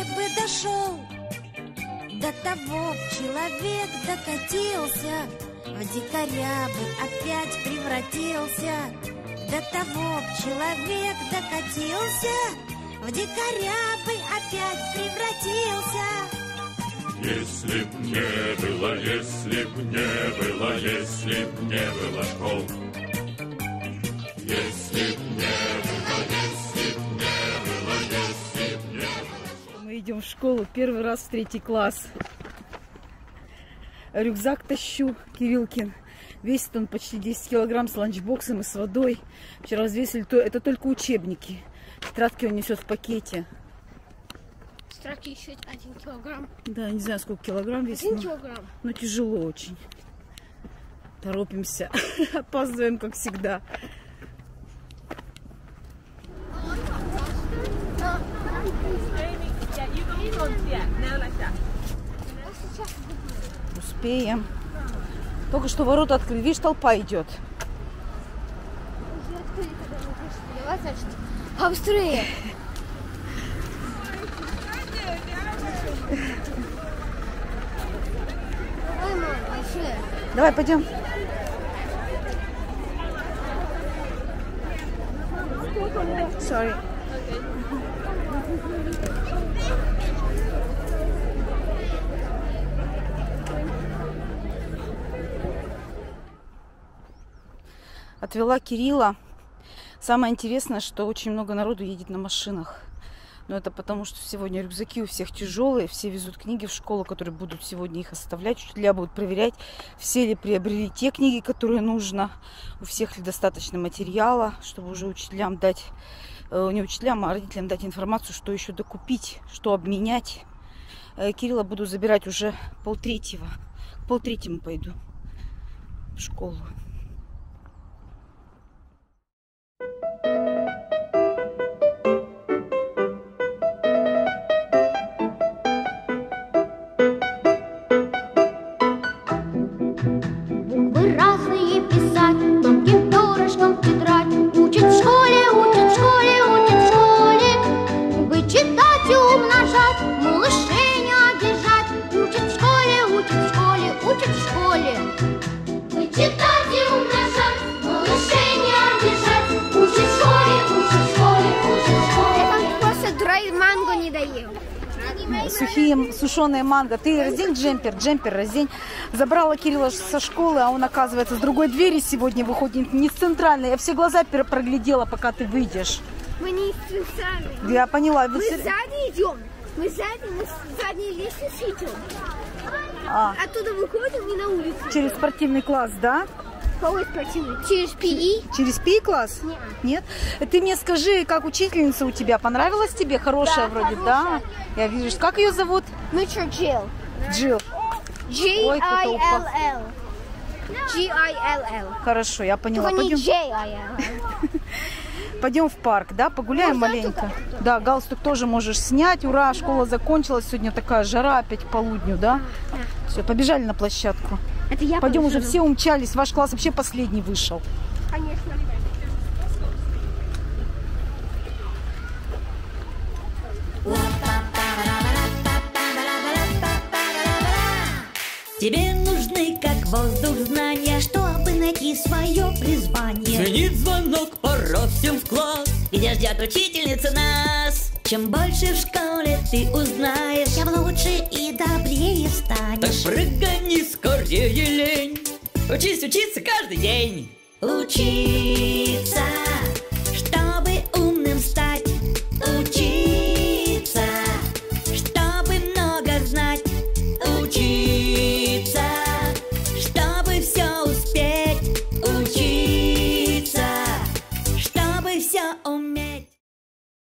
бы дошел. До того человек докатился, в дикаря бы опять превратился. До того человек докатился, в дикаря бы опять превратился. Если б не было, если б не было, если б не было школ. Если б не было, если б не было, если б не было. Мы идем в школу первый раз в 3 класс. Рюкзак тащу, Кириллкин. Весит он почти 10 килограмм с ланчбоксом и с водой. Вчера взвесили, это только учебники. Тетрадки он несет в пакете. Тетрадки еще 1 килограмм. Да, не знаю, сколько килограмм весит. 1 килограмм. Но тяжело очень. Торопимся. Опаздываем, как всегда. Успеем. Только что ворота открыли. Видишь, толпа идет. Давай, значит, побыстрее. Давай, мама, большие. Давай, пойдем. Sorry. Отвела Кирилла. Самое интересное, что очень много народу едет на машинах. Но это потому, что сегодня рюкзаки у всех тяжелые. Все везут книги в школу, которые будут сегодня их оставлять. Учителя будут проверять, все ли приобрели те книги, которые нужно. У всех ли достаточно материала, чтобы уже учителям дать, не учителям, а родителям дать информацию, что еще докупить, что обменять. Кирилла буду забирать уже 2:30. К 2:30 пойду в школу. Буквы разные писать, тонким перышком тетрадь. Учат в школе, учат в школе, учат в школе. Вычитать и умножать, малышей не обижать. Учат в школе, учат в школе, учат в школе. Вычитать и умножать, малышей не обижать. Учат в школе, учат в школе, учат в школе. Я там просто драй манго не доел. Сухие, сушеные манго. Ты раздень джемпер раздень. Забрала Кирилла со школы, а он, оказывается, с другой двери сегодня выходит, не с центральной. Я все глаза проглядела, пока ты выйдешь. Мы не специально. Я поняла. Мы сзади идем. Мы с задней лестницы идем. Оттуда выходим и на улицу. Через спортивный класс, да? Какой спортивный? Через ПИ? Через ПИ класс? Нет. Ты мне скажи, как учительница у тебя? Понравилась тебе? Хорошая Да, вроде, хорошая. да? Я вижу. Как ее зовут? Мистер Джилл. Джилл. G-I-L-L. G-I-L-L. Хорошо, я поняла. Только не Пойдем, J-I-L-L. пойдем в парк, да? Погуляем Можно маленько. только- Да, галстук тоже можешь снять. Ура, школа закончилась. Сегодня такая жара опять к полудню, да? Все, побежали на площадку. Это я Пойдем, уже побежала. все умчались. Ваш класс вообще последний вышел. Конечно. Тебе нужны, как воздух, знания, чтобы найти свое призвание. Звенит звонок, пора всем в класс. Где ждет учительница нас. Чем больше в школе ты узнаешь, тем лучше и добрее Так станешь. прыгани скорее, лень. Учись учиться каждый день. Учиться